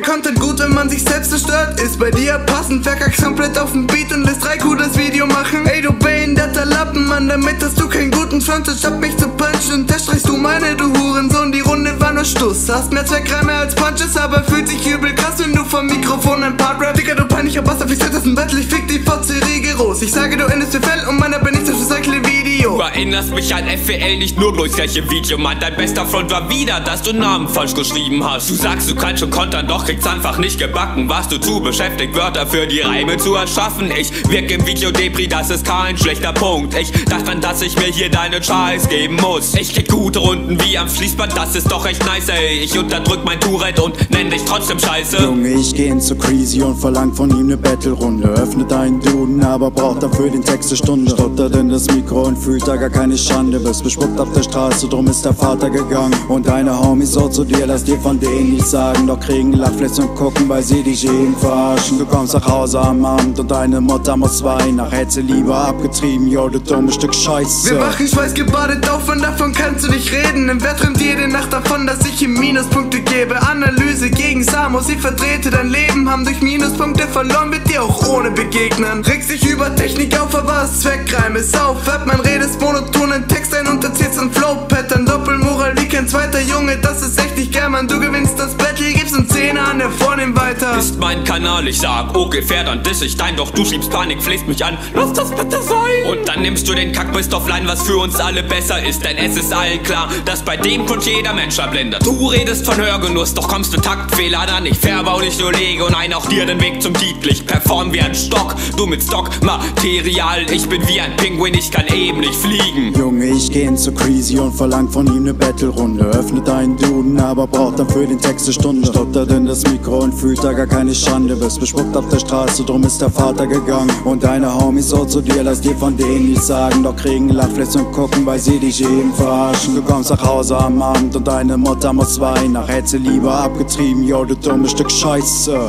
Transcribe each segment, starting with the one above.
Content gut, wenn man sich selbst zerstört. Ist bei dir passend, verkackst komplett auf den Beat und lässt 3 Q das Video machen. Ey du behinderter Lappenmann, damit hast du keinen guten Front. Statt mich zu punchen und zerstreichst du meine, du Hurensohn. Die Runde war nur Stuss, hast mehr Zweckreime als Punches, aber fühlt sich übel krass, wenn du vom Mikrofon ein Part rap. Digga, du peinlicher Bastard, ich das ein Battle, ich fick die Fotze rigoros. Ich sage, du endest für Fell und meiner bin ich das recycle Video. Du erinnerst mich an FWL nicht nur durchs gleiche Video, Mann. Dein bester Front war wieder, dass du Namen falsch geschrieben hast. Du sagst, du kannst schon kontern, doch kriegst einfach nicht gebacken. Warst du zu beschäftigt, Wörter für die Reime zu erschaffen? Ich wirke im Video Depri, das ist kein schlechter Punkt. Ich dachte dran, dass ich mir hier deinen Scheiß geben muss. Ich krieg gute Runden wie am Fließband, das ist doch echt nice, ey. Ich unterdrück mein Tourette und nenn dich trotzdem Scheiße. Junge, ich geh ins so crazy und verlang von ihm ne Battle-Runde. Öffne deinen Duden, aber braucht dafür den Text 'ne Stunde. Stottert in das Mikro und fühlt da gar keine Schande. Bist bespuckt auf der Straße, drum ist der Vater gegangen. Und deine Homies so zu dir, lass dir von denen nicht sagen. Doch kriegen Lachfläche und gucken, weil sie dich eben verarschen. Du kommst nach Hause am Abend und deine Mutter muss weinen. Nach hätte lieber abgetrieben, yo, du dummes Stück Scheiße. Wir wachen schweißgebadet auf und davon kannst du nicht reden. Im Wert träumt jede Nacht davon, dass ich ihm Minuspunkte gebe. Analyse gegen Samos, ich vertrete dein Leben. Haben durch Minuspunkte verloren, wird dir auch ohne begegnen. Regst dich über Technik auf, aber das Zweckreim ist auf. Man redest monotonen Text ein und erzählst ein Flow-Pattern. Doppelmoral wie kein zweiter Junge, das ist echt nicht geil, Mann. Du gewinnst das Battle, gibst uns 10 an, der vornehm weiter. Ist mein Kanal, ich sag, okay, fair, dann diss ich dein, doch du schiebst Panik, flehst mich an, lass das bitte sein. Und dann nimmst du den Kackmist offline, was für uns alle besser ist, denn es ist allen klar, dass bei dem Grund jeder Mensch erblindet. Du redest von Hörgenuss, doch kommst du Taktfehler dann nicht, verbau dich nur lege und ein auch dir den Weg zum Titel. Ich perform wie ein Stock, du mit Stockmaterial, ich bin wie ein Pinguin, ich kann eben nicht fliegen. Junge, ich geh ins so crazy und verlang von ihm ne Battle-Runde. Öffne deinen Duden, aber braucht dafür den Text 'ne Stunde. Stottert in das Mikro und fühlt da gar keine Schande. Bist bespuckt auf der Straße, drum ist der Vater gegangen. Und deine Homies so zu dir, lass dir von denen nicht sagen. Doch kriegen Lachfläche und gucken, weil sie dich eben verarschen. Du kommst nach Hause am Abend und deine Mutter muss weinen. Nach hätte sie lieber abgetrieben, yo, du dummes Stück Scheiße.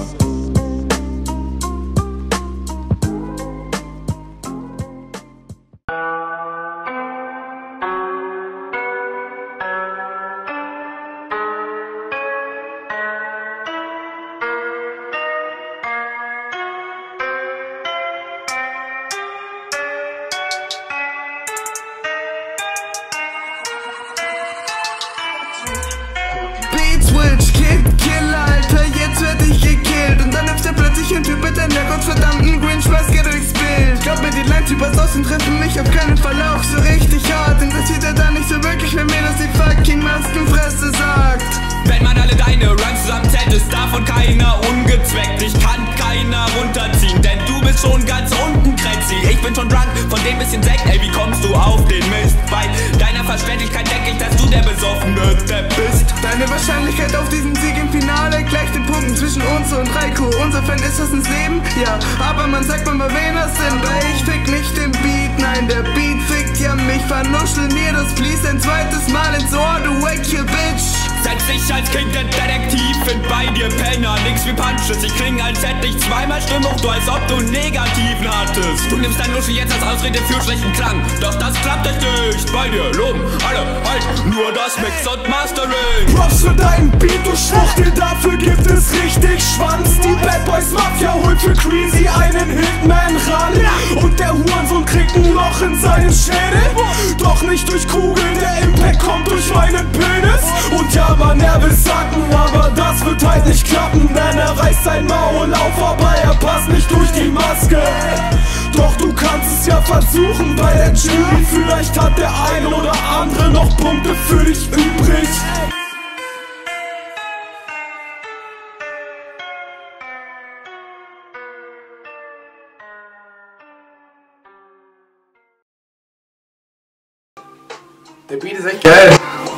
Switch, Kill, Alter, jetzt werd ich gekillt. Und dann hüpft er plötzlich ein Typ mit einer gottverdammten Green Schweißke durchs Bild. Glaub mir, die Lines übers Außen treffen mich auf keinen Fall auch so richtig hart. Interessiert er da nicht so wirklich, wenn mir das die fucking Maskenfresse sagt. Wenn man alle deine Rhymes zusammenzählt, ist davon keiner ungezweckt. Ich kann keiner runterziehen, denn du bist schon ganz unten, Kretzi. Ich bin schon drunk von dem bisschen Sekt, ey, wie kommst du auf den Mist? Bei deiner Verständlichkeit denke ich, dass du der besoffene Depp bist. Deine Wahrscheinlichkeit auf diesen Sieg im Finale gleicht den Punkten zwischen uns und Reiko. Insofern ist das ins Leben? Ja, aber man sagt mal, wen das sind. Weil ich fick nicht den Beat, nein, der Beat fickt ja mich. Vernuschel mir das Fließ ein zweites Mal ins Ohr, du wake Bitch. Setz dich als Kind der Detektiv, find bei dir Penner, nix wie Punches. Ich kling, als hätte ich zweimal Stimmung, du als ob du Negativen hattest. Du nimmst dein Luschi jetzt als Ausrede für schlechten Klang, doch das klappt echt nicht. Bei dir loben alle halt nur das Mix und Mastering. Props für deinen Beat, du Schwuchtel, dafür gibt es richtig Schwanz. Die Bad Boys Mafia holt für Creasy einen Hitman ran. Und der Hurensohn kriegt ein Loch in seinen Schädel. Doch nicht durch Kugeln, der Impact kommt durch meinen Penis. Und ja, man, er will sacken, aber das wird halt nicht klappen. Denn er reißt sein Maul auf, aber er passt nicht durch die Maske. Doch du kannst es ja versuchen bei der Jury. Vielleicht hat der ein oder andere noch Punkte für dich übrig. Der Beat ist echt geil.